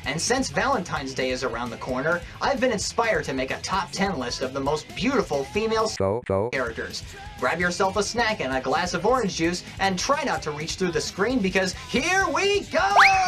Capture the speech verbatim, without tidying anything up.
And since Valentine's Day is around the corner, I've been inspired to make a top ten list of the most beautiful female Go, go. characters. Grab yourself a snack and a glass of orange juice, and try not to reach through the screen because here we go!